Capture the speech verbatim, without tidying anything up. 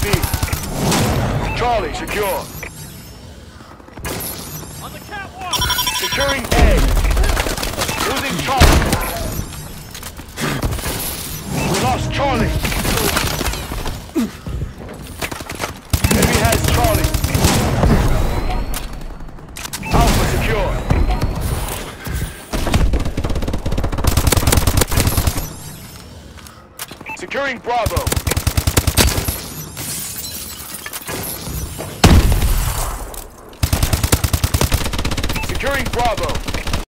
Charlie secure. On the catwalk! Securing A. Losing Charlie. We lost Charlie. Enemy has Charlie. Alpha secure. Securing Bravo. Securing Bravo.